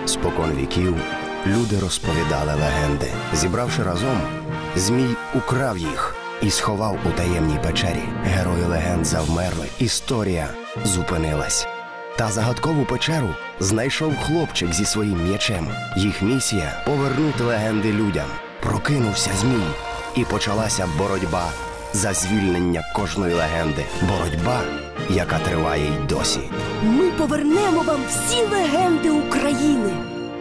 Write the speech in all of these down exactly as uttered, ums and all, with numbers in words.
Спокон віків люди розповідали легенди. Зібравши разом, Змій украв їх і сховав у таємній печері. Герої легенд завмерли, історія зупинилась. Та загадкову печеру знайшов хлопчик зі своїм м'ячем. Їх місія – повернути легенди людям. Прокинувся Змій, і почалася боротьба за звільнення кожної легенди. Боротьба, яка триває й досі. Ми повернемо вам всі легенди України.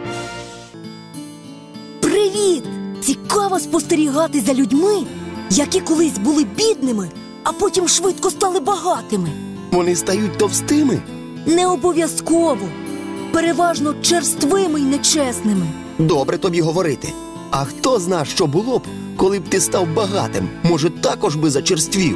Привіт! Цікаво спостерігати за людьми, які колись були бідними, а потім швидко стали багатими. Вони стають товстими? Не обов'язково. Переважно черствими й нечесними. Добре тобі говорити. А хто зна, що було б, коли б ти став багатим? Може, також би зачерствів?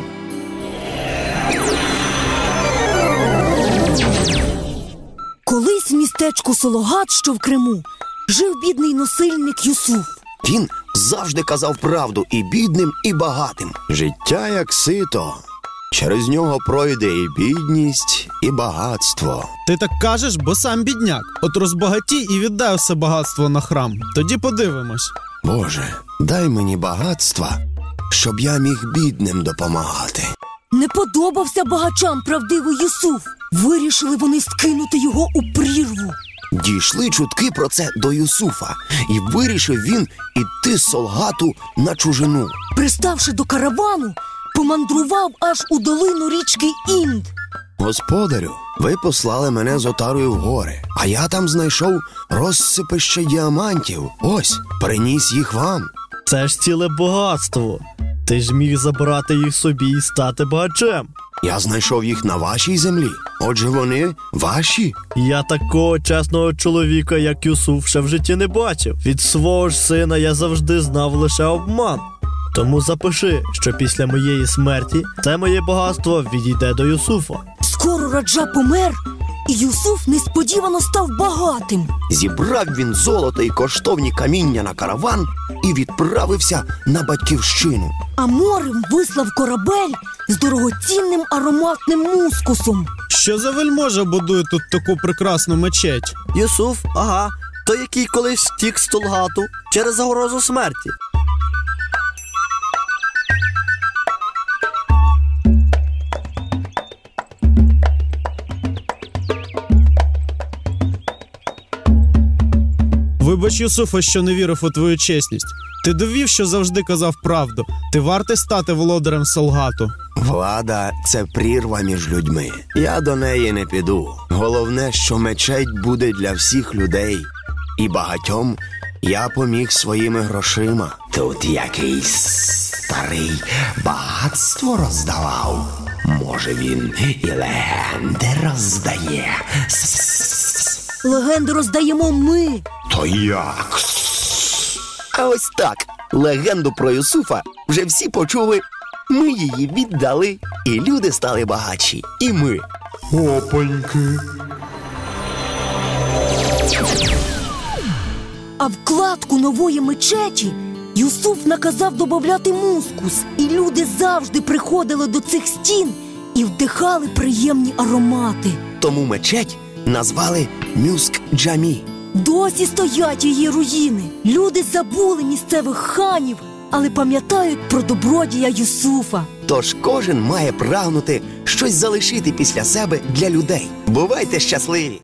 Колись в містечку Сологат, що в Криму, жив бідний носильник Юсуф. Він завжди казав правду і бідним, і багатим. Життя як сито. Через нього пройде і бідність, і багатство. Ти так кажеш, бо сам бідняк. От розбагатій і віддай усе багатство на храм. Тоді подивимось. Боже, дай мені багатства, щоб я міг бідним допомагати. Не подобався багачам правдивий Юсуф. Вирішили вони скинути його у прірву. Дійшли чутки про це до Юсуфа, і вирішив він іти з Солгату на чужину. Приставши до каравану, помандрував аж у долину річки Інд. Господарю, ви послали мене з отарою в гори, а я там знайшов розсипище діамантів. Ось, приніс їх вам. Це ж ціле багатство. Ти ж міг забрати їх собі і стати багачем. Я знайшов їх на вашій землі. Отже, вони ваші? Я такого чесного чоловіка, як Юсуф, ще в житті не бачив. Від свого ж сина я завжди знав лише обман. Тому запиши, що після моєї смерті це моє багатство відійде до Юсуфа. Скоро Раджа помер, і Юсуф несподівано став багатим. Зібрав він золото і коштовні каміння на караван і відправився на батьківщину. А морем вислав корабель з дорогоцінним ароматним мускусом. Що за вельможа будує тут таку прекрасну мечеть? Юсуф, ага, той, який колись втік з Солгату через загрозу смерті. Вибач, Юсуфа, що не вірив у твою чесність. Ти довів, що завжди казав правду. Ти вартий стати володарем Солгату. Влада – це прірва між людьми. Я до неї не піду. Головне, що мечеть буде для всіх людей. І багатьом я поміг своїми грошима. Тут якийсь старий багатство роздавав. Може, він і легенди роздає. Легенди роздаємо ми. То як? А ось так. Легенду про Юсуфа вже всі почули. Ми її віддали, і люди стали багатші. І ми. Опаньки. А в кладку нової мечеті Юсуф наказав додавати мускус. І люди завжди приходили до цих стін і вдихали приємні аромати. Тому мечеть назвали Мюск-Джамі. Досі стоять її руїни. Люди забули місцевих ханів, але пам'ятають про добродія Юсуфа. Тож кожен має прагнути щось залишити після себе для людей. Бувайте щасливі!